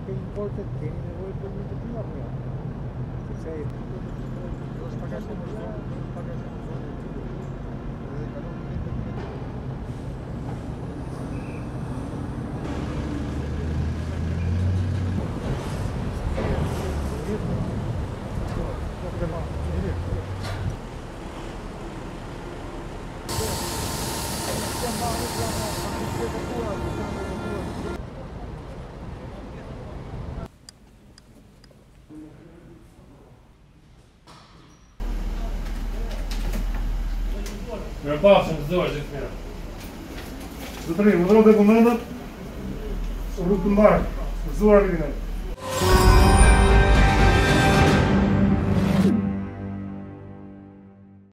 tem porta de tênis, eu vou permitir aqui lá, meu. Isso aí. Duas pagações no zona, duas pagações no zona. Meu passo nos dois, enfim. Смотри, вот документов, руку марк, зуар видно.